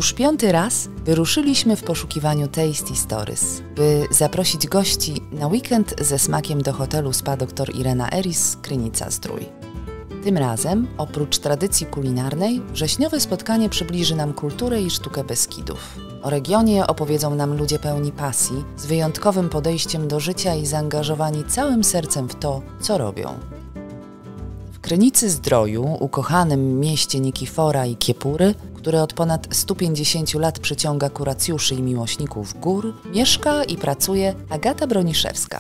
Już 5. raz wyruszyliśmy w poszukiwaniu Tasty Stories, by zaprosić gości na weekend ze smakiem do hotelu Spa Dr Irena Eris Krynica-Zdrój. Tym razem, oprócz tradycji kulinarnej, wrześniowe spotkanie przybliży nam kulturę i sztukę Beskidów. O regionie opowiedzą nam ludzie pełni pasji, z wyjątkowym podejściem do życia i zaangażowani całym sercem w to, co robią. W Krynicy-Zdroju, ukochanym mieście Nikifora i Kiepury, które od ponad 150 lat przyciąga kuracjuszy i miłośników gór, mieszka i pracuje Agata Broniszewska.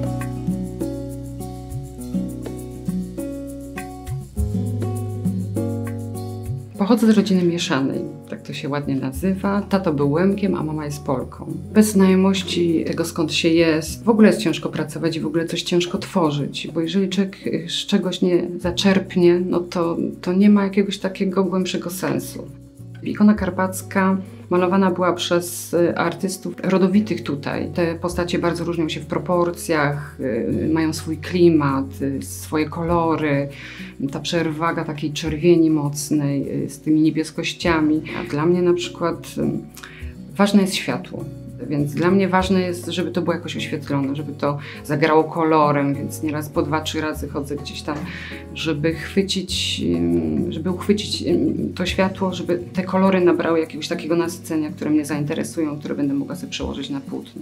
Pochodzę z rodziny mieszanej, tak to się ładnie nazywa. Tato był Łemkiem, a mama jest Polką. Bez znajomości tego, skąd się jest, w ogóle jest ciężko pracować i w ogóle coś ciężko tworzyć, bo jeżeli człowiek z czegoś nie zaczerpnie, no to nie ma jakiegoś takiego głębszego sensu. Ikona karpacka malowana była przez artystów rodowitych tutaj. Te postacie bardzo różnią się w proporcjach, mają swój klimat, swoje kolory, ta przewaga takiej czerwieni mocnej z tymi niebieskościami. A dla mnie na przykład ważne jest światło. Więc dla mnie ważne jest, żeby to było jakoś oświetlone, żeby to zagrało kolorem, więc nieraz po 2-3 razy chodzę gdzieś tam, żeby uchwycić to światło, żeby te kolory nabrały jakiegoś takiego nasycenia, które mnie zainteresują, które będę mogła sobie przełożyć na płótno.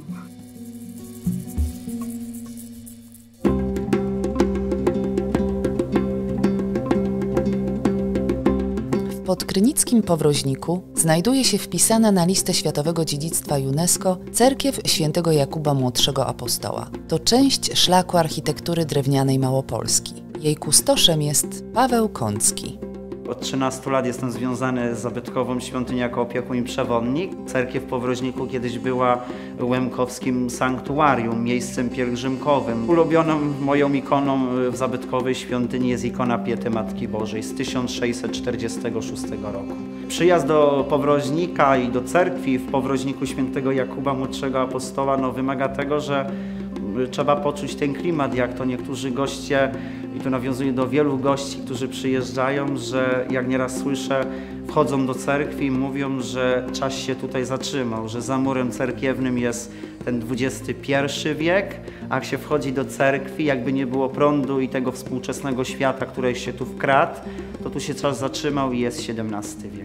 W podkrynickim Powroźniku znajduje się wpisana na listę Światowego Dziedzictwa UNESCO cerkiew Świętego Jakuba Młodszego Apostoła. To część szlaku architektury drewnianej Małopolski. Jej kustoszem jest Paweł Kącki. Od 13 lat jestem związany z zabytkową świątynią jako opiekun i przewodnik. Cerkiew w Powroźniku kiedyś była łemkowskim sanktuarium, miejscem pielgrzymkowym. Ulubioną moją ikoną w zabytkowej świątyni jest ikona Piety Matki Bożej z 1646 roku. Przyjazd do Powroźnika i do cerkwi w Powroźniku Świętego Jakuba Młodszego Apostoła wymaga tego, że trzeba poczuć ten klimat, jak to niektórzy goście, i tu nawiązuję do wielu gości, którzy przyjeżdżają, że jak nieraz słyszę, wchodzą do cerkwi i mówią, że czas się tutaj zatrzymał, że za murem cerkiewnym jest ten XXI wiek, a jak się wchodzi do cerkwi, jakby nie było prądu i tego współczesnego świata, który się tu wkradł, to tu się czas zatrzymał i jest XVII wiek.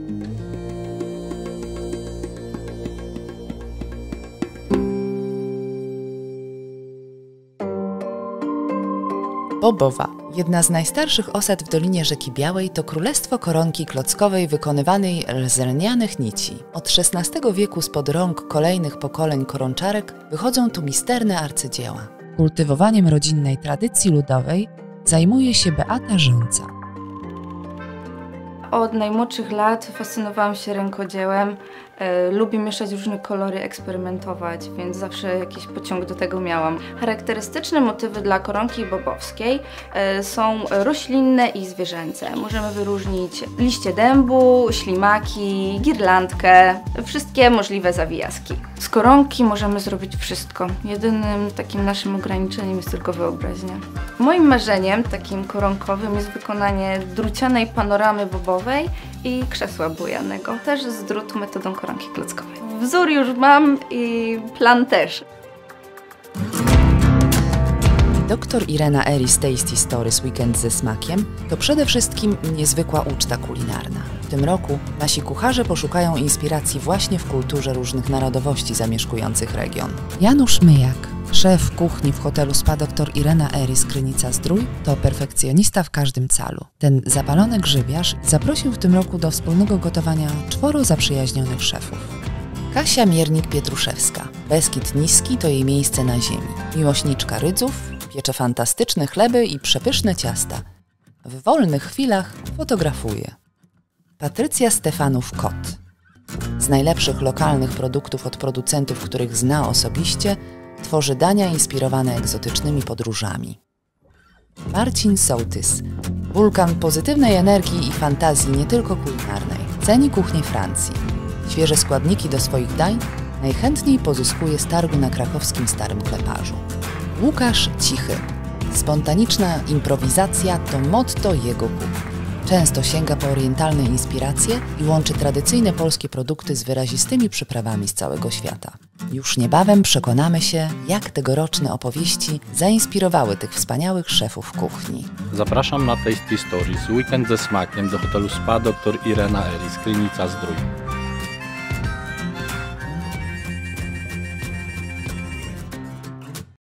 Bobowa, jedna z najstarszych osad w Dolinie Rzeki Białej, to królestwo koronki klockowej wykonywanej z lnianych nici. Od XVI wieku spod rąk kolejnych pokoleń koronczarek wychodzą tu misterne arcydzieła. Kultywowaniem rodzinnej tradycji ludowej zajmuje się Beata Rząca. Od najmłodszych lat fascynowałam się rękodziełem. Lubię mieszać różne kolory, eksperymentować, więc zawsze jakiś pociąg do tego miałam. Charakterystyczne motywy dla koronki bobowskiej są roślinne i zwierzęce. Możemy wyróżnić liście dębu, ślimaki, girlandkę, wszystkie możliwe zawijaski. Z koronki możemy zrobić wszystko. Jedynym takim naszym ograniczeniem jest tylko wyobraźnia. Moim marzeniem takim koronkowym jest wykonanie drucianej panoramy bobowej i krzesła bujanego, też z drutu metodą koronki klockowej. Wzór już mam i plan też. Dr Irena Eris Tasty Stories Weekend ze smakiem to przede wszystkim niezwykła uczta kulinarna. W tym roku nasi kucharze poszukają inspiracji właśnie w kulturze różnych narodowości zamieszkujących region. Janusz Myjak, szef kuchni w hotelu Spa Dr Irena Eris Krynica-Zdrój, to perfekcjonista w każdym calu. Ten zapalony grzybiarz zaprosił w tym roku do wspólnego gotowania 4 zaprzyjaźnionych szefów. Kasia Miernik-Pietruszewska. Beskid Niski to jej miejsce na ziemi. Miłośniczka rydzów, piecze fantastyczne chleby i przepyszne ciasta. W wolnych chwilach fotografuje. Patrycja Stefanów-Kot. Z najlepszych lokalnych produktów od producentów, których zna osobiście, tworzy dania inspirowane egzotycznymi podróżami. Marcin Sołtys. Wulkan pozytywnej energii i fantazji nie tylko kulinarnej. Ceni kuchnię Francji. Świeże składniki do swoich dań najchętniej pozyskuje z targu na krakowskim Starym Kleparzu. Łukasz Cichy. Spontaniczna improwizacja to motto jego kuchni. Często sięga po orientalne inspiracje i łączy tradycyjne polskie produkty z wyrazistymi przyprawami z całego świata. Już niebawem przekonamy się, jak tegoroczne opowieści zainspirowały tych wspaniałych szefów kuchni. Zapraszam na Tasty Stories, weekend ze smakiem do hotelu Spa dr Irena Eris, Krynica Zdrój.